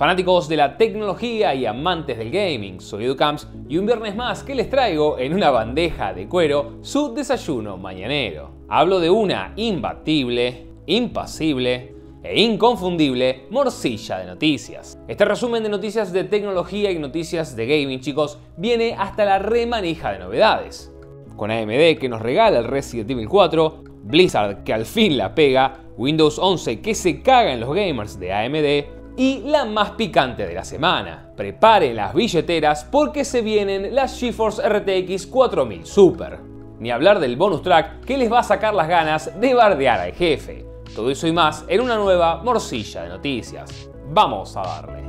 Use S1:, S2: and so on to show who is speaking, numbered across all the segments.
S1: Fanáticos de la tecnología y amantes del gaming, soy EduCamps y un viernes más que les traigo en una bandeja de cuero su desayuno mañanero. Hablo de una imbatible, impasible e inconfundible morcilla de noticias. Este resumen de noticias de tecnología y noticias de gaming, chicos, viene hasta la remanija de novedades. Con AMD que nos regala el Resident Evil 4, Blizzard que al fin la pega, Windows 11 que se caga en los gamers de AMD y la más picante de la semana. Preparen las billeteras porque se vienen las GeForce RTX 4000 Super. Ni hablar del bonus track que les va a sacar las ganas de bardear al jefe. Todo eso y más en una nueva morcilla de noticias. Vamos a darle.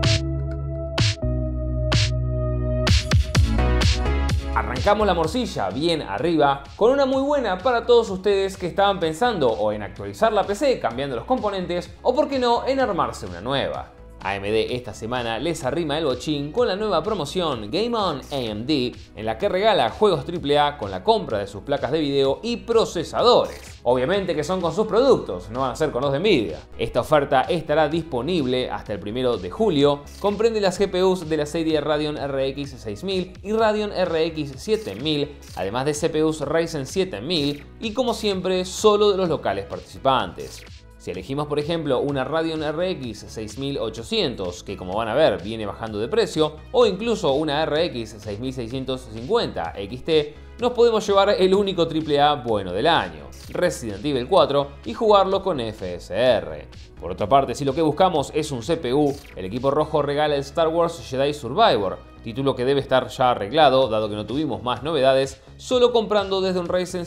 S1: Arrancamos la morcilla bien arriba con una muy buena para todos ustedes que estaban pensando o en actualizar la PC cambiando los componentes o por qué no en armarse una nueva. AMD esta semana les arrima el bochín con la nueva promoción Game On AMD en la que regala juegos AAA con la compra de sus placas de video y procesadores. Obviamente que son con sus productos, no van a ser con los de Nvidia. Esta oferta estará disponible hasta el 1 de julio, comprende las GPUs de la serie Radeon RX 6000 y Radeon RX 7000, además de CPUs Ryzen 7000 y como siempre solo de los locales participantes. Si elegimos por ejemplo una Radeon RX 6800, que como van a ver viene bajando de precio, o incluso una RX 6650 XT, nos podemos llevar el único AAA bueno del año, Resident Evil 4, y jugarlo con FSR. Por otra parte, si lo que buscamos es un CPU, el equipo rojo regala el Star Wars Jedi Survivor, título que debe estar ya arreglado, dado que no tuvimos más novedades, solo comprando desde un Ryzen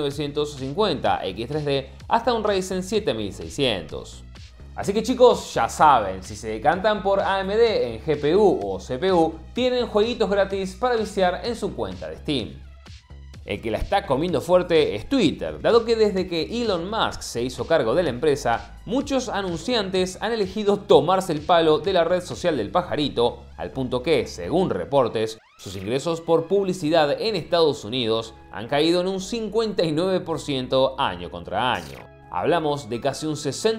S1: 7950 X3D hasta un Ryzen 7600. Así que chicos, ya saben, si se decantan por AMD en GPU o CPU, tienen jueguitos gratis para viciar en su cuenta de Steam. El que la está comiendo fuerte es Twitter, dado que desde que Elon Musk se hizo cargo de la empresa, muchos anunciantes han elegido tomarse el palo de la red social del pajarito, al punto que, según reportes, sus ingresos por publicidad en Estados Unidos han caído en un 59% año contra año. Hablamos de casi un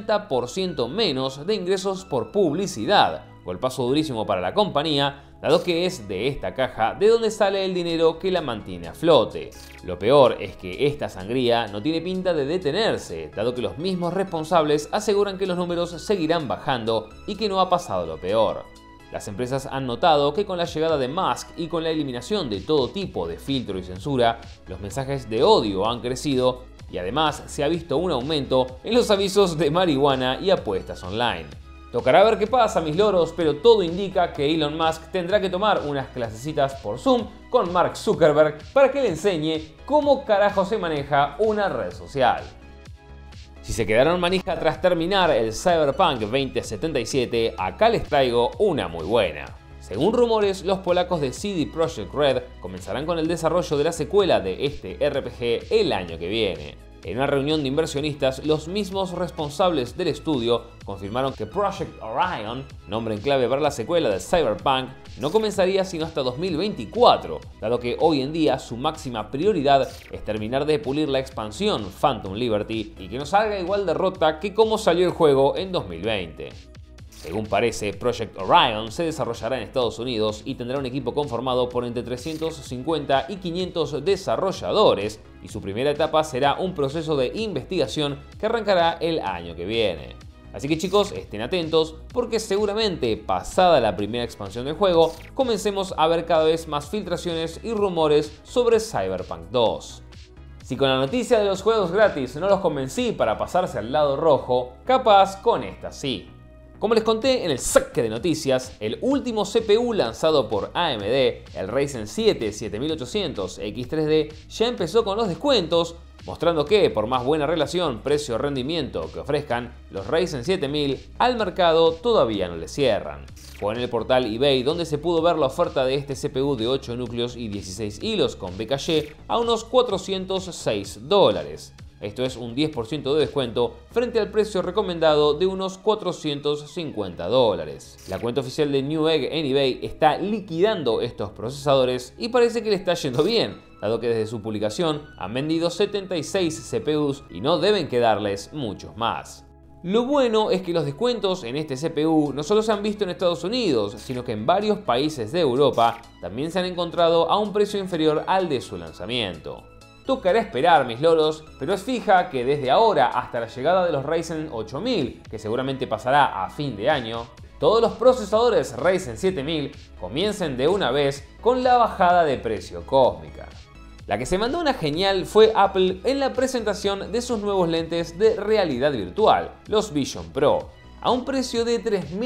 S1: 60% menos de ingresos por publicidad, golpazo durísimo para la compañía, dado que es de esta caja de donde sale el dinero que la mantiene a flote. Lo peor es que esta sangría no tiene pinta de detenerse, dado que los mismos responsables aseguran que los números seguirán bajando y que no ha pasado lo peor. Las empresas han notado que con la llegada de Musk y con la eliminación de todo tipo de filtro y censura, los mensajes de odio han crecido y además se ha visto un aumento en los avisos de marihuana y apuestas online. Tocará ver qué pasa, mis loros, pero todo indica que Elon Musk tendrá que tomar unas clasecitas por Zoom con Mark Zuckerberg para que le enseñe cómo carajo se maneja una red social. Si se quedaron manija tras terminar el Cyberpunk 2077, acá les traigo una muy buena. Según rumores, los polacos de CD Projekt Red comenzarán con el desarrollo de la secuela de este RPG el año que viene. En una reunión de inversionistas, los mismos responsables del estudio confirmaron que Project Orion, nombre en clave para la secuela de Cyberpunk, no comenzaría sino hasta 2024, dado que hoy en día su máxima prioridad es terminar de pulir la expansión Phantom Liberty y que no salga igual de rota que como salió el juego en 2020. Según parece, Project Orion se desarrollará en Estados Unidos y tendrá un equipo conformado por entre 350 y 500 desarrolladores, y su primera etapa será un proceso de investigación que arrancará el año que viene. Así que chicos, estén atentos porque seguramente pasada la primera expansión del juego, comencemos a ver cada vez más filtraciones y rumores sobre Cyberpunk 2. Si con la noticia de los juegos gratis no los convencí para pasarse al lado rojo, capaz con esta sí. Como les conté en el saque de noticias, el último CPU lanzado por AMD, el Ryzen 7 7800 X3D, ya empezó con los descuentos, mostrando que por más buena relación precio-rendimiento que ofrezcan, los Ryzen 7000 al mercado todavía no le cierran. Fue en el portal eBay donde se pudo ver la oferta de este CPU de 8 núcleos y 16 hilos con BKG a unos $406. Esto es un 10% de descuento frente al precio recomendado de unos $450. La cuenta oficial de Newegg en eBay está liquidando estos procesadores y parece que le está yendo bien, dado que desde su publicación han vendido 76 CPUs y no deben quedarles muchos más. Lo bueno es que los descuentos en este CPU no solo se han visto en Estados Unidos, sino que en varios países de Europa también se han encontrado a un precio inferior al de su lanzamiento. Tocará esperar, mis loros, pero es fija que desde ahora hasta la llegada de los Ryzen 8000, que seguramente pasará a fin de año, todos los procesadores Ryzen 7000 comiencen de una vez con la bajada de precio cósmica. La que se mandó una genial fue Apple en la presentación de sus nuevos lentes de realidad virtual, los Vision Pro, a un precio de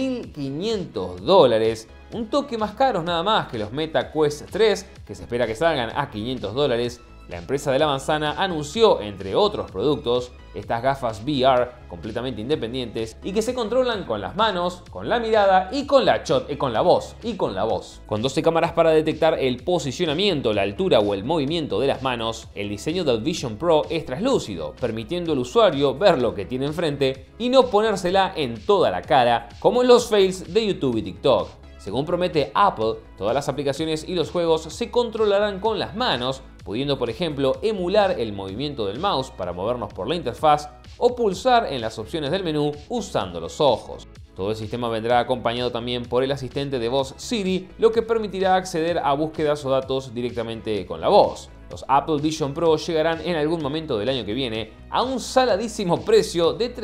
S1: $3.500, un toque más caros nada más que los Meta Quest 3, que se espera que salgan a $500. La empresa de la manzana anunció, entre otros productos, estas gafas VR completamente independientes y que se controlan con las manos, con la mirada y con la voz. Con 12 cámaras para detectar el posicionamiento, la altura o el movimiento de las manos, el diseño del Vision Pro es translúcido, permitiendo al usuario ver lo que tiene enfrente y no ponérsela en toda la cara, como en los fails de YouTube y TikTok. Según promete Apple, todas las aplicaciones y los juegos se controlarán con las manos, pudiendo por ejemplo emular el movimiento del mouse para movernos por la interfaz o pulsar en las opciones del menú usando los ojos. Todo el sistema vendrá acompañado también por el asistente de voz Siri, lo que permitirá acceder a búsquedas o datos directamente con la voz. Los Apple Vision Pro llegarán en algún momento del año que viene a un saladísimo precio de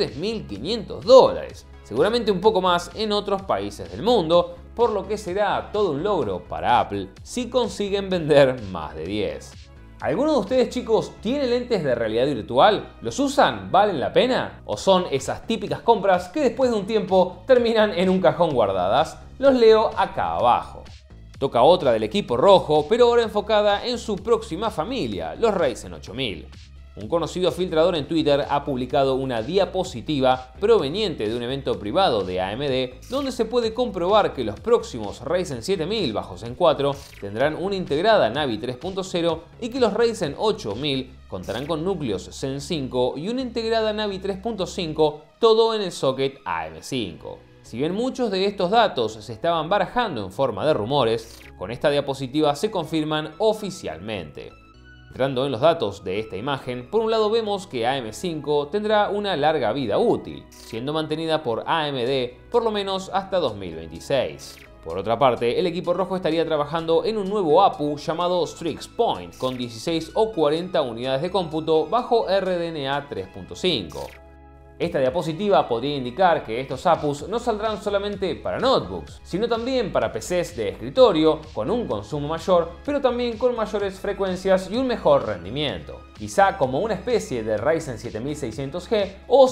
S1: $3.500, seguramente un poco más en otros países del mundo, por lo que será todo un logro para Apple si consiguen vender más de 10. ¿Alguno de ustedes, chicos, tiene lentes de realidad virtual? ¿Los usan? ¿Valen la pena? ¿O son esas típicas compras que después de un tiempo terminan en un cajón guardadas? Los leo acá abajo. Toca otra del equipo rojo, pero ahora enfocada en su próxima familia, los Ryzen 8000. Un conocido filtrador en Twitter ha publicado una diapositiva proveniente de un evento privado de AMD donde se puede comprobar que los próximos Ryzen 7000 bajo Zen 4 tendrán una integrada Navi 3.0 y que los Ryzen 8000 contarán con núcleos Zen 5 y una integrada Navi 3.5, todo en el socket AM5. Si bien muchos de estos datos se estaban barajando en forma de rumores, con esta diapositiva se confirman oficialmente. Entrando en los datos de esta imagen, por un lado vemos que AM5 tendrá una larga vida útil, siendo mantenida por AMD por lo menos hasta 2026. Por otra parte, el equipo rojo estaría trabajando en un nuevo APU llamado Strix Point, con 16 o 40 unidades de cómputo bajo RDNA 3.5. Esta diapositiva podría indicar que estos APUs no saldrán solamente para notebooks, sino también para PCs de escritorio con un consumo mayor, pero también con mayores frecuencias y un mejor rendimiento. Quizá como una especie de Ryzen 7600G o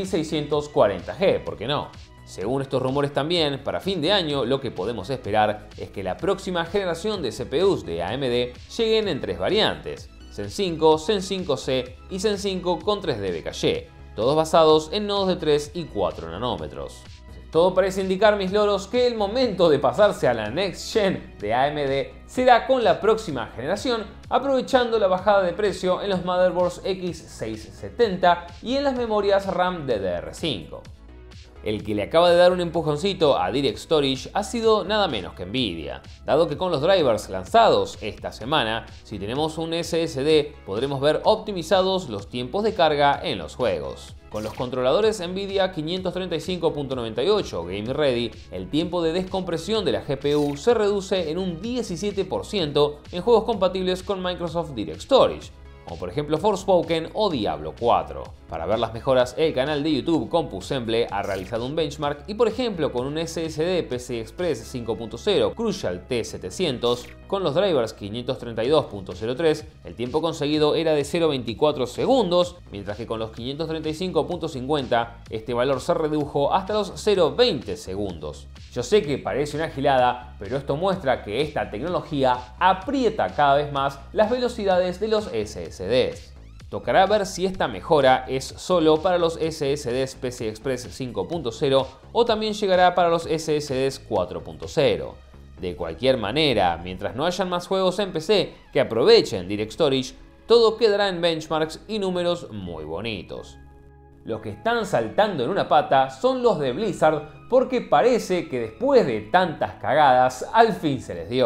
S1: 7640G, ¿por qué no? Según estos rumores también, para fin de año lo que podemos esperar es que la próxima generación de CPUs de AMD lleguen en 3 variantes: Zen 5, Zen 5C y Zen 5 con 3D BKY. Todos basados en nodos de 3 y 4 nanómetros. Todo parece indicar, mis loros, que el momento de pasarse a la Next Gen de AMD será con la próxima generación, aprovechando la bajada de precio en los motherboards X670 y en las memorias RAM DDR5. El que le acaba de dar un empujoncito a Direct Storage ha sido nada menos que Nvidia, dado que con los drivers lanzados esta semana, si tenemos un SSD podremos ver optimizados los tiempos de carga en los juegos. Con los controladores Nvidia 535.98 Game Ready, el tiempo de descompresión de la GPU se reduce en un 17% en juegos compatibles con Microsoft Direct Storage, como por ejemplo Forspoken o Diablo 4. Para ver las mejoras, el canal de YouTube CompuSemble ha realizado un benchmark y por ejemplo con un SSD PCI Express 5.0 Crucial T700 con los drivers 532.03 el tiempo conseguido era de 0.24 segundos, mientras que con los 535.50 este valor se redujo hasta los 0.20 segundos. Yo sé que parece una gilada, pero esto muestra que esta tecnología aprieta cada vez más las velocidades de los SSDs. Tocará ver si esta mejora es solo para los SSDs PCI Express 5.0 o también llegará para los SSDs 4.0. De cualquier manera, mientras no hayan más juegos en PC que aprovechen Direct Storage, todo quedará en benchmarks y números muy bonitos. Los que están saltando en una pata son los de Blizzard porque parece que después de tantas cagadas al fin se les dio.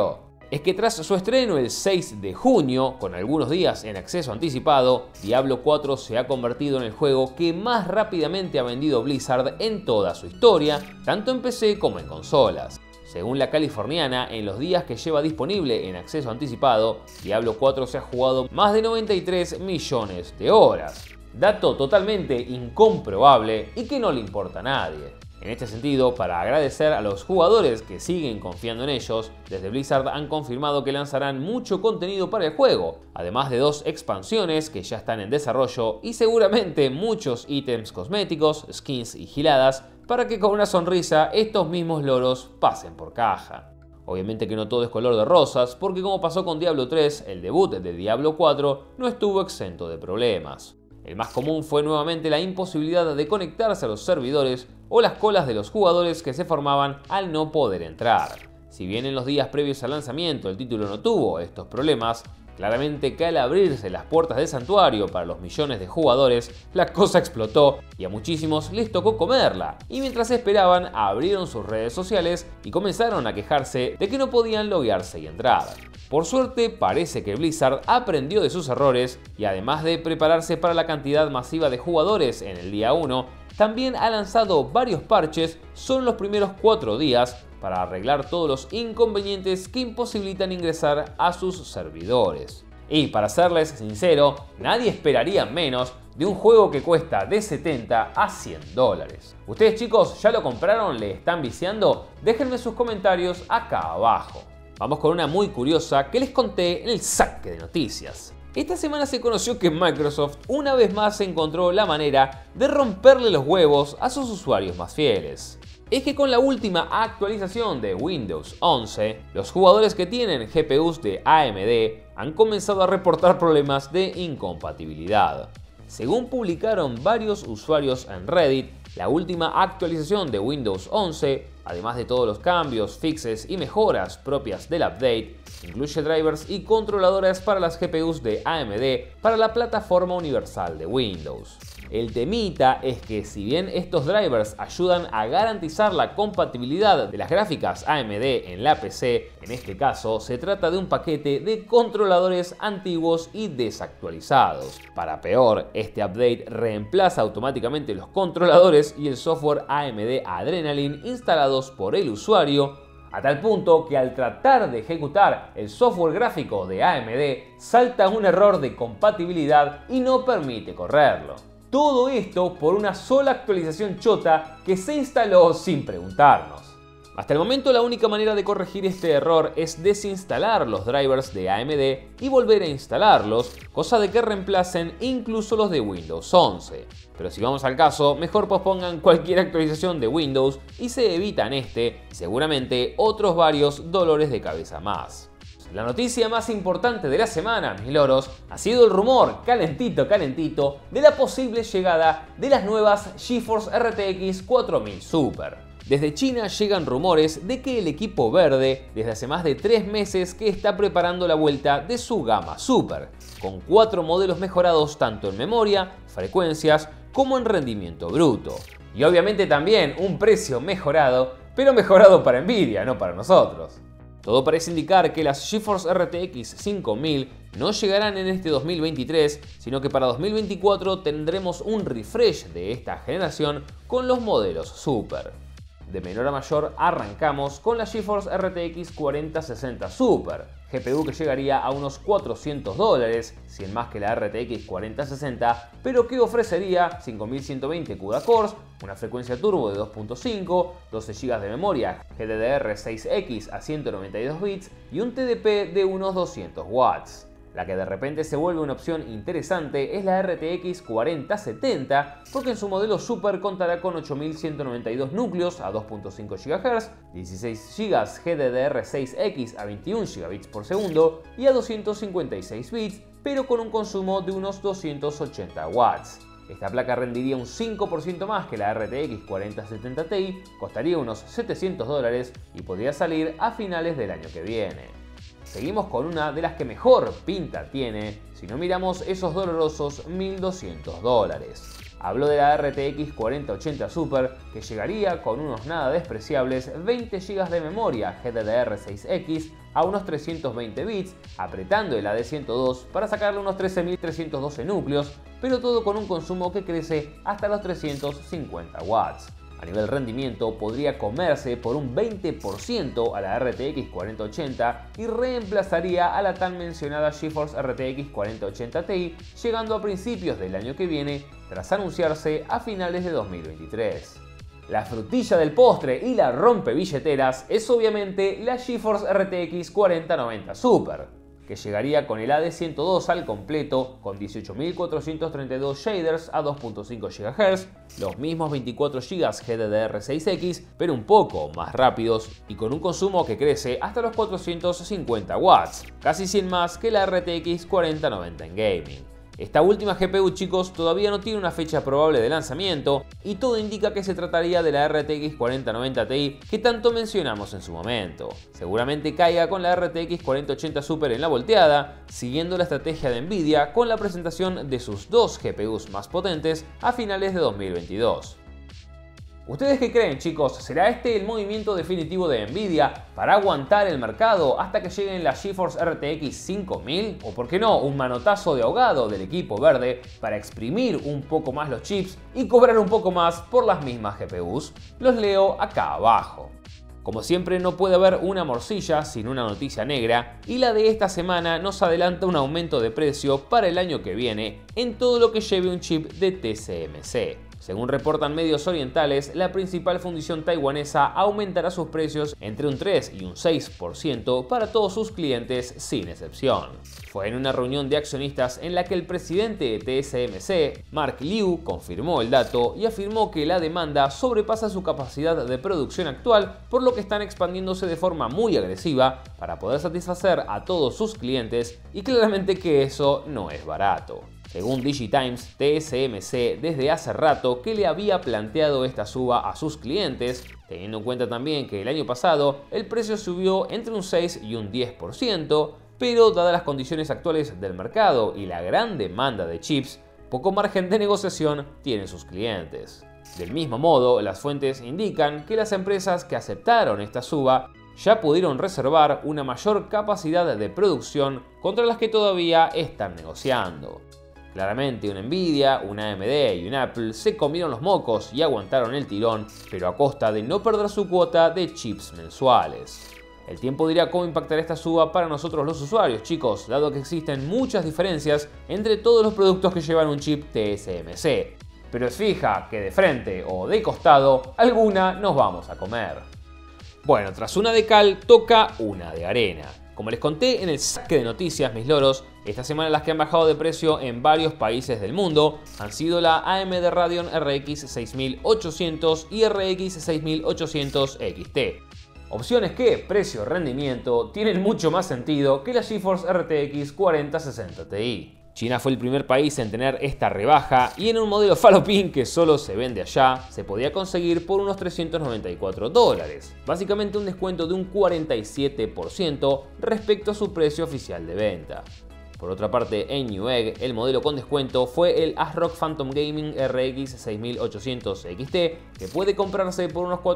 S1: es que tras su estreno el 6 de junio, con algunos días en acceso anticipado, Diablo 4 se ha convertido en el juego que más rápidamente ha vendido Blizzard en toda su historia, tanto en PC como en consolas. Según la californiana, en los días que lleva disponible en acceso anticipado, Diablo 4 se ha jugado más de 93 millones de horas. Dato totalmente incomprobable y que no le importa a nadie. En este sentido, para agradecer a los jugadores que siguen confiando en ellos, desde Blizzard han confirmado que lanzarán mucho contenido para el juego, además de 2 expansiones que ya están en desarrollo y seguramente muchos ítems cosméticos, skins y giladas, para que con una sonrisa estos mismos loros pasen por caja. Obviamente que no todo es color de rosas, porque como pasó con Diablo 3, el debut de Diablo 4 no estuvo exento de problemas. El más común fue nuevamente la imposibilidad de conectarse a los servidores o las colas de los jugadores que se formaban al no poder entrar. Si bien en los días previos al lanzamiento el título no tuvo estos problemas, claramente que al abrirse las puertas del santuario para los millones de jugadores, la cosa explotó y a muchísimos les tocó comerla, y mientras esperaban abrieron sus redes sociales y comenzaron a quejarse de que no podían loguearse y entrar. Por suerte parece que Blizzard aprendió de sus errores y además de prepararse para la cantidad masiva de jugadores en el día 1, también ha lanzado varios parches solo en los primeros 4 días para arreglar todos los inconvenientes que imposibilitan ingresar a sus servidores. Y para serles sincero, nadie esperaría menos de un juego que cuesta de 70 a 100 dólares. ¿Ustedes chicos ya lo compraron? ¿Le están viciando? Déjenme sus comentarios acá abajo. Vamos con una muy curiosa que les conté en el saque de noticias. Esta semana se conoció que Microsoft una vez más encontró la manera de romperle los huevos a sus usuarios más fieles. Es que con la última actualización de Windows 11, los jugadores que tienen GPUs de AMD han comenzado a reportar problemas de incompatibilidad. Según publicaron varios usuarios en Reddit, la última actualización de Windows 11, además de todos los cambios, fixes y mejoras propias del update, incluye drivers y controladoras para las GPUs de AMD para la plataforma universal de Windows. El temita es que si bien estos drivers ayudan a garantizar la compatibilidad de las gráficas AMD en la PC, en este caso se trata de un paquete de controladores antiguos y desactualizados. Para peor, este update reemplaza automáticamente los controladores y el software AMD Adrenalin instalados por el usuario, a tal punto que al tratar de ejecutar el software gráfico de AMD salta un error de compatibilidad y no permite correrlo. Todo esto por una sola actualización chota que se instaló sin preguntarnos. Hasta el momento la única manera de corregir este error es desinstalar los drivers de AMD y volver a instalarlos, cosa de que reemplacen incluso los de Windows 11. Pero si vamos al caso, mejor pospongan cualquier actualización de Windows y se evitan este y seguramente otros varios dolores de cabeza más. La noticia más importante de la semana, mis loros, ha sido el rumor calentito de la posible llegada de las nuevas GeForce RTX 4000 Super. Desde China llegan rumores de que el equipo verde desde hace más de 3 meses que está preparando la vuelta de su gama Super, con 4 modelos mejorados tanto en memoria, frecuencias como en rendimiento bruto. Y obviamente también un precio mejorado, pero mejorado para Nvidia, no para nosotros. Todo parece indicar que las GeForce RTX 5000 no llegarán en este 2023, sino que para 2024 tendremos un refresh de esta generación con los modelos Super. De menor a mayor arrancamos con la GeForce RTX 4060 Super, GPU que llegaría a unos 400 dólares, 100 más que la RTX 4060, pero que ofrecería 5120 CUDA cores, una frecuencia turbo de 2.5, 12 GB de memoria GDDR6X a 192 bits y un TDP de unos 200 watts. La que de repente se vuelve una opción interesante es la RTX 4070, porque en su modelo Super contará con 8192 núcleos a 2.5 GHz, 16 GB GDDR6X a 21 GB por segundo y a 256 bits, pero con un consumo de unos 280 watts. Esta placa rendiría un 5% más que la RTX 4070 Ti, costaría unos 700 dólares y podría salir a finales del año que viene. Seguimos con una de las que mejor pinta tiene si no miramos esos dolorosos 1200 dólares. Habló de la RTX 4080 Super, que llegaría con unos nada despreciables 20 GB de memoria GDDR6X a unos 320 bits, apretando el AD102 para sacarle unos 13.312 núcleos, pero todo con un consumo que crece hasta los 350 watts. A nivel rendimiento podría comerse por un 20% a la RTX 4080 y reemplazaría a la tan mencionada GeForce RTX 4080 Ti, llegando a principios del año que viene tras anunciarse a finales de 2023. La frutilla del postre y la rompebilleteras es obviamente la GeForce RTX 4090 Super, que llegaría con el AD102 al completo, con 18.432 shaders a 2.5 GHz, los mismos 24 GB GDDR6X, pero un poco más rápidos y con un consumo que crece hasta los 450 watts, casi 100 más que la RTX 4090 en gaming. Esta última GPU, chicos, todavía no tiene una fecha probable de lanzamiento y todo indica que se trataría de la RTX 4090 Ti que tanto mencionamos en su momento. Seguramente caiga con la RTX 4080 Super en la volteada, siguiendo la estrategia de Nvidia con la presentación de sus dos GPUs más potentes a finales de 2022. ¿Ustedes qué creen, chicos? ¿Será este el movimiento definitivo de Nvidia para aguantar el mercado hasta que lleguen las GeForce RTX 5000? ¿O por qué no, un manotazo de ahogado del equipo verde para exprimir un poco más los chips y cobrar un poco más por las mismas GPUs? Los leo acá abajo. Como siempre, no puede haber una morcilla sin una noticia negra, y la de esta semana nos adelanta un aumento de precio para el año que viene en todo lo que lleve un chip de TSMC. Según reportan medios orientales, la principal fundición taiwanesa aumentará sus precios entre un 3 y un 6% para todos sus clientes sin excepción. Fue en una reunión de accionistas en la que el presidente de TSMC, Mark Liu, confirmó el dato y afirmó que la demanda sobrepasa su capacidad de producción actual, por lo que están expandiéndose de forma muy agresiva para poder satisfacer a todos sus clientes, y claramente que eso no es barato. Según DigiTimes, TSMC desde hace rato que le había planteado esta suba a sus clientes, teniendo en cuenta también que el año pasado el precio subió entre un 6 y un 10%, pero dadas las condiciones actuales del mercado y la gran demanda de chips, poco margen de negociación tienen sus clientes. Del mismo modo, las fuentes indican que las empresas que aceptaron esta suba ya pudieron reservar una mayor capacidad de producción contra las que todavía están negociando. Claramente una Nvidia, una AMD y una Apple se comieron los mocos y aguantaron el tirón, pero a costa de no perder su cuota de chips mensuales. El tiempo dirá cómo impactará esta suba para nosotros los usuarios, chicos, dado que existen muchas diferencias entre todos los productos que llevan un chip TSMC. Pero es fija que de frente o de costado, alguna nos vamos a comer. Bueno, tras una de cal, toca una de arena. Como les conté en el saque de noticias, mis loros, esta semana las que han bajado de precio en varios países del mundo han sido la AMD Radeon RX 6800 y RX 6800 XT. Opciones que, precio-rendimiento, tienen mucho más sentido que la GeForce RTX 4060 Ti. China fue el primer país en tener esta rebaja y en un modelo falopín que solo se vende allá, se podía conseguir por unos $394. Básicamente un descuento de un 47% respecto a su precio oficial de venta. Por otra parte, en Newegg, el modelo con descuento fue el ASRock Phantom Gaming RX 6800 XT, que puede comprarse por unos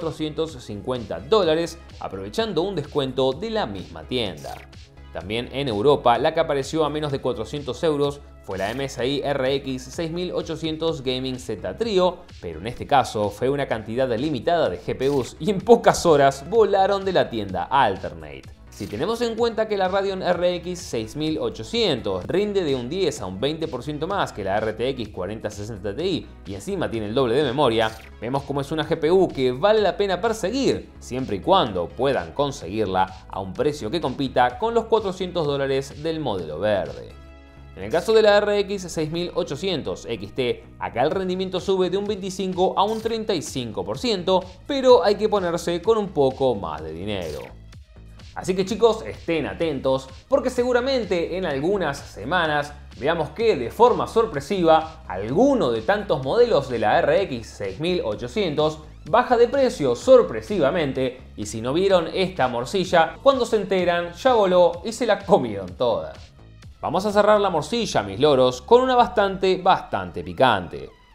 S1: $450, aprovechando un descuento de la misma tienda. También en Europa, la que apareció a menos de 400 euros fue la MSI RX 6800 Gaming Z Trio, pero en este caso fue una cantidad limitada de GPUs y en pocas horas volaron de la tienda Alternate. Si tenemos en cuenta que la Radeon RX 6800 rinde de un 10 a un 20% más que la RTX 4060 Ti y encima tiene el doble de memoria, vemos como es una GPU que vale la pena perseguir, siempre y cuando puedan conseguirla a un precio que compita con los $400 del modelo verde. En el caso de la RX 6800 XT, acá el rendimiento sube de un 25 a un 35%, pero hay que ponerse con un poco más de dinero. Así que chicos, estén atentos porque seguramente en algunas semanas veamos que de forma sorpresiva alguno de tantos modelos de la RX 6800 baja de precio sorpresivamente, y si no vieron esta morcilla, cuando se enteran ya voló y se la comieron toda. Vamos a cerrar la morcilla, mis loros, con una bastante picante.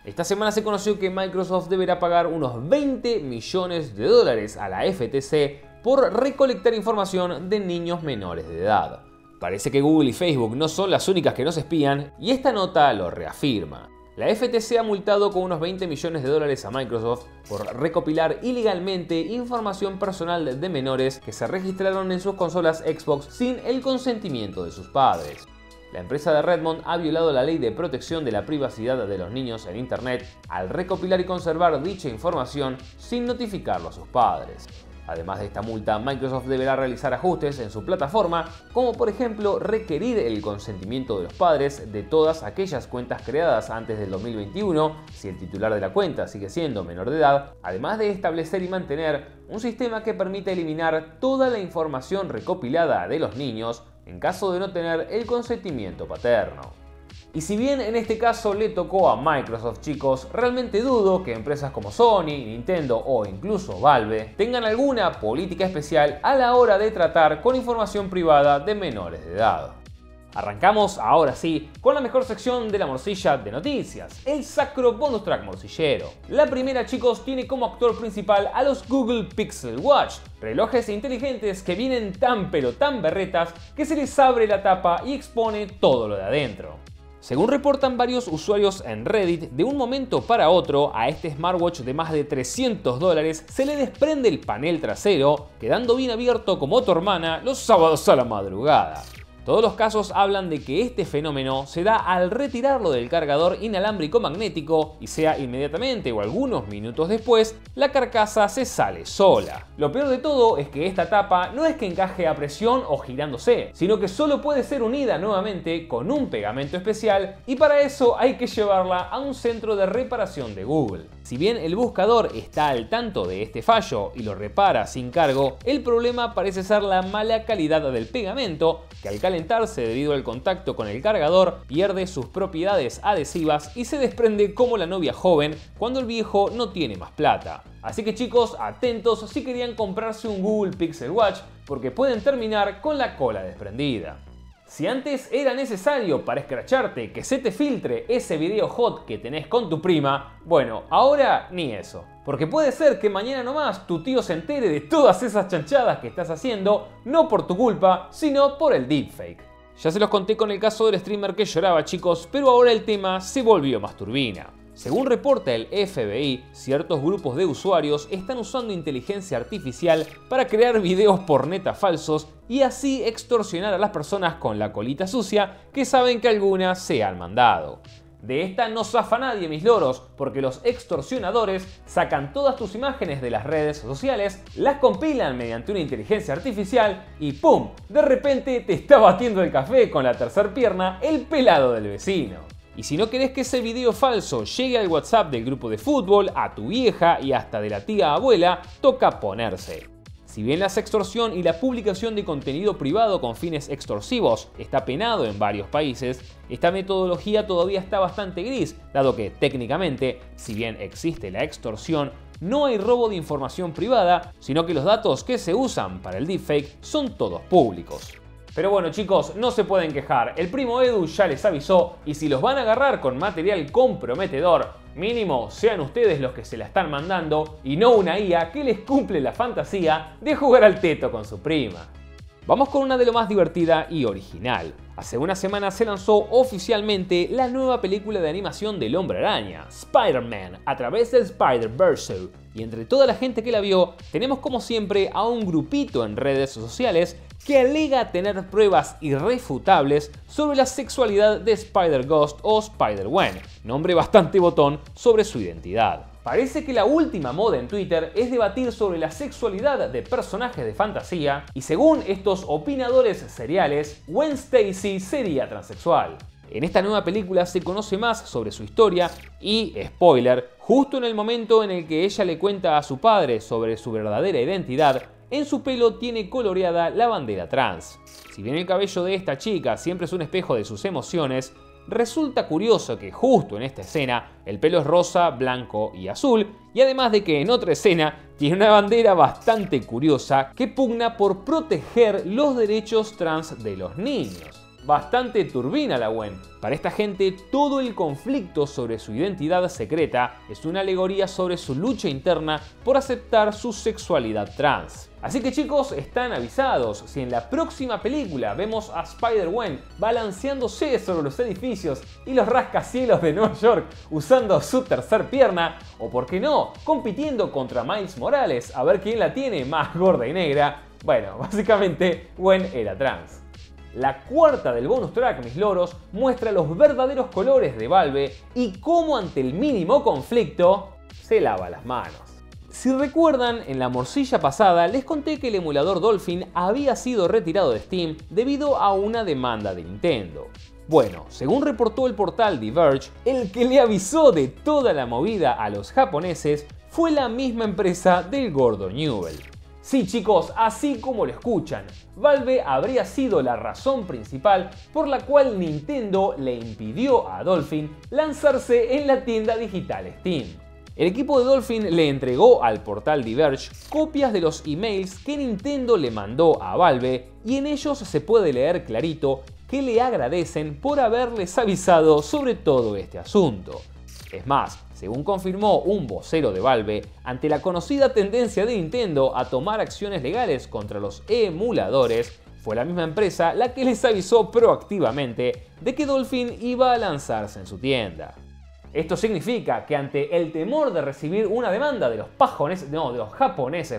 S1: Esta semana se conoció que Microsoft deberá pagar unos 20 millones de dólares a la FTC por recolectar información de niños menores de edad. Parece que Google y Facebook no son las únicas que nos espían y esta nota lo reafirma. La FTC ha multado con unos 20 millones de dólares a Microsoft por recopilar ilegalmente información personal de menores que se registraron en sus consolas Xbox sin el consentimiento de sus padres. La empresa de Redmond ha violado la ley de protección de la privacidad de los niños en Internet al recopilar y conservar dicha información sin notificarlo a sus padres. Además de esta multa, Microsoft deberá realizar ajustes en su plataforma, como por ejemplo requerir el consentimiento de los padres de todas aquellas cuentas creadas antes del 2021, si el titular de la cuenta sigue siendo menor de edad, además de establecer y mantener un sistema que permita eliminar toda la información recopilada de los niños en caso de no tener el consentimiento paterno. Y si bien en este caso le tocó a Microsoft, chicos, realmente dudo que empresas como Sony, Nintendo o incluso Valve tengan alguna política especial a la hora de tratar con información privada de menores de edad. Arrancamos ahora sí con la mejor sección de la morcilla de noticias, el sacro bonus track morcillero. La primera, chicos, tiene como actor principal a los Google Pixel Watch, relojes inteligentes que vienen tan pero tan berretas que se les abre la tapa y expone todo lo de adentro. Según reportan varios usuarios en Reddit, de un momento para otro a este smartwatch de más de $300 se le desprende el panel trasero, quedando bien abierto como tu hermana los sábados a la madrugada. Todos los casos hablan de que este fenómeno se da al retirarlo del cargador inalámbrico magnético y sea inmediatamente o algunos minutos después, la carcasa se sale sola. Lo peor de todo es que esta tapa no es que encaje a presión o girándose, sino que solo puede ser unida nuevamente con un pegamento especial y para eso hay que llevarla a un centro de reparación de Google. Si bien el buscador está al tanto de este fallo y lo repara sin cargo, el problema parece ser la mala calidad del pegamento, que al calentarse debido al contacto con el cargador pierde sus propiedades adhesivas y se desprende como la novia joven cuando el viejo no tiene más plata. Así que chicos, atentos si querían comprarse un Google Pixel Watch porque pueden terminar con la cola desprendida. Si antes era necesario para escracharte que se te filtre ese video hot que tenés con tu prima, bueno, ahora ni eso. Porque puede ser que mañana nomás tu tío se entere de todas esas chanchadas que estás haciendo, no por tu culpa, sino por el deepfake. Ya se los conté con el caso del streamer que lloraba, chicos, pero ahora el tema se volvió más turbina. Según reporta el FBI, ciertos grupos de usuarios están usando inteligencia artificial para crear videos por neta falsos y así extorsionar a las personas con la colita sucia que saben que algunas se han mandado. De esta no zafa nadie, mis loros, porque los extorsionadores sacan todas tus imágenes de las redes sociales, las compilan mediante una inteligencia artificial y ¡pum! De repente te está batiendo el café con la tercer pierna el pelado del vecino. Y si no querés que ese video falso llegue al WhatsApp del grupo de fútbol, a tu vieja y hasta de la tía abuela, toca ponerse. Si bien la sextorsión y la publicación de contenido privado con fines extorsivos está penado en varios países, esta metodología todavía está bastante gris, dado que técnicamente, si bien existe la extorsión, no hay robo de información privada, sino que los datos que se usan para el deepfake son todos públicos. Pero bueno, chicos, no se pueden quejar, el primo Edu ya les avisó y si los van a agarrar con material comprometedor, mínimo sean ustedes los que se la están mandando y no una IA que les cumple la fantasía de jugar al teto con su prima. Vamos con una de lo más divertida y original. Hace una semana se lanzó oficialmente la nueva película de animación del Hombre Araña, Spider-Man, a través del Spider-Verse. Y entre toda la gente que la vio, tenemos como siempre a un grupito en redes sociales que alega tener pruebas irrefutables sobre la sexualidad de Spider-Ghost o Spider-Gwen, nombre bastante botón sobre su identidad. Parece que la última moda en Twitter es debatir sobre la sexualidad de personajes de fantasía y según estos opinadores seriales, Gwen Stacy sería transexual. En esta nueva película se conoce más sobre su historia y, spoiler, justo en el momento en el que ella le cuenta a su padre sobre su verdadera identidad, en su pelo tiene coloreada la bandera trans. Si bien el cabello de esta chica siempre es un espejo de sus emociones, resulta curioso que justo en esta escena el pelo es rosa, blanco y azul, y además de que en otra escena tiene una bandera bastante curiosa que pugna por proteger los derechos trans de los niños. Bastante turbina la Gwen. Para esta gente, todo el conflicto sobre su identidad secreta es una alegoría sobre su lucha interna por aceptar su sexualidad trans. Así que chicos, están avisados. Si en la próxima película vemos a Spider-Gwen balanceándose sobre los edificios y los rascacielos de Nueva York usando su tercer pierna, o por qué no, compitiendo contra Miles Morales a ver quién la tiene más gorda y negra, bueno, básicamente Gwen era trans. La cuarta del bonus track, mis loros, muestra los verdaderos colores de Valve y cómo ante el mínimo conflicto se lava las manos. Si recuerdan, en la morcilla pasada les conté que el emulador Dolphin había sido retirado de Steam debido a una demanda de Nintendo. Bueno, según reportó el portal Diverge, el que le avisó de toda la movida a los japoneses fue la misma empresa del gordo Newell. Sí chicos, así como lo escuchan, Valve habría sido la razón principal por la cual Nintendo le impidió a Dolphin lanzarse en la tienda digital Steam. El equipo de Dolphin le entregó al portal Diverge copias de los emails que Nintendo le mandó a Valve y en ellos se puede leer clarito que le agradecen por haberles avisado sobre todo este asunto. Es más, según confirmó un vocero de Valve, ante la conocida tendencia de Nintendo a tomar acciones legales contra los emuladores, fue la misma empresa la que les avisó proactivamente de que Dolphin iba a lanzarse en su tienda. Esto significa que ante el temor de recibir una demanda de los japoneses,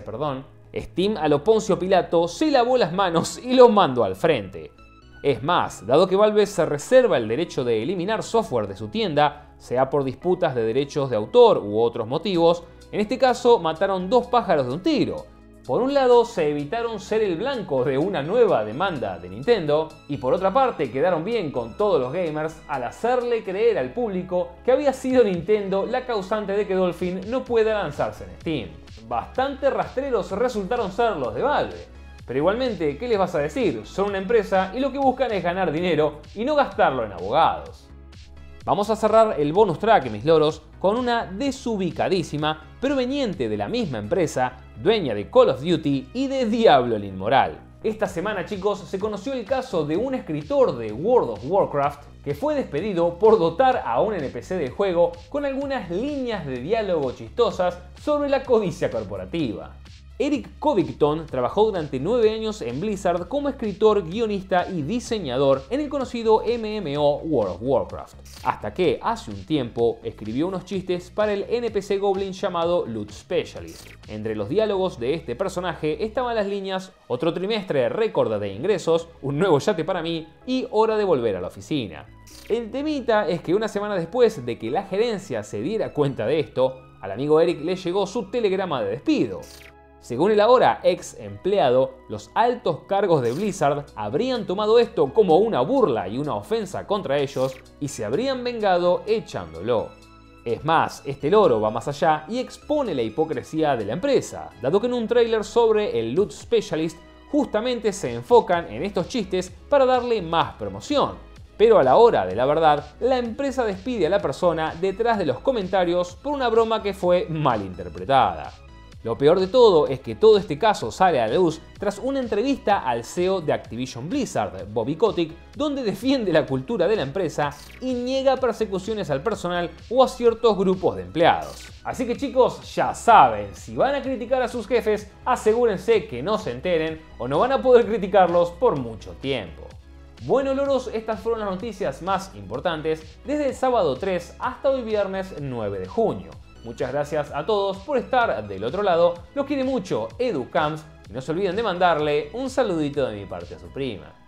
S1: Steam a lo Poncio Pilato se lavó las manos y lo mandó al frente. Es más, dado que Valve se reserva el derecho de eliminar software de su tienda, sea por disputas de derechos de autor u otros motivos, en este caso mataron dos pájaros de un tiro. Por un lado, se evitaron ser el blanco de una nueva demanda de Nintendo, y por otra parte quedaron bien con todos los gamers al hacerle creer al público que había sido Nintendo la causante de que Dolphin no pueda lanzarse en Steam. Bastante rastreros resultaron ser los de Valve. Pero igualmente, ¿qué les vas a decir? Son una empresa y lo que buscan es ganar dinero y no gastarlo en abogados. Vamos a cerrar el bonus track, mis loros, con una desubicadísima proveniente de la misma empresa, dueña de Call of Duty y de Diablo el Inmoral. Esta semana, chicos, se conoció el caso de un escritor de World of Warcraft que fue despedido por dotar a un NPC del juego con algunas líneas de diálogo chistosas sobre la codicia corporativa. Eric Covington trabajó durante 9 años en Blizzard como escritor, guionista y diseñador en el conocido MMO World of Warcraft, hasta que hace un tiempo escribió unos chistes para el NPC Goblin llamado Loot Specialist. Entre los diálogos de este personaje estaban las líneas "otro trimestre récord de ingresos", "un nuevo yate para mí" y "hora de volver a la oficina". El temita es que una semana después de que la gerencia se diera cuenta de esto, al amigo Eric le llegó su telegrama de despido. Según el ahora ex empleado, los altos cargos de Blizzard habrían tomado esto como una burla y una ofensa contra ellos y se habrían vengado echándolo. Es más, este loro va más allá y expone la hipocresía de la empresa, dado que en un tráiler sobre el Loot Specialist justamente se enfocan en estos chistes para darle más promoción. Pero a la hora de la verdad, la empresa despide a la persona detrás de los comentarios por una broma que fue mal interpretada. Lo peor de todo es que todo este caso sale a la luz tras una entrevista al CEO de Activision Blizzard, Bobby Kotick, donde defiende la cultura de la empresa y niega persecuciones al personal o a ciertos grupos de empleados. Así que chicos, ya saben, si van a criticar a sus jefes, asegúrense que no se enteren o no van a poder criticarlos por mucho tiempo. Bueno loros, estas fueron las noticias más importantes desde el sábado 3 hasta hoy viernes 9 de junio. Muchas gracias a todos por estar del otro lado, los quiere mucho Edu Camps y no se olviden de mandarle un saludito de mi parte a su prima.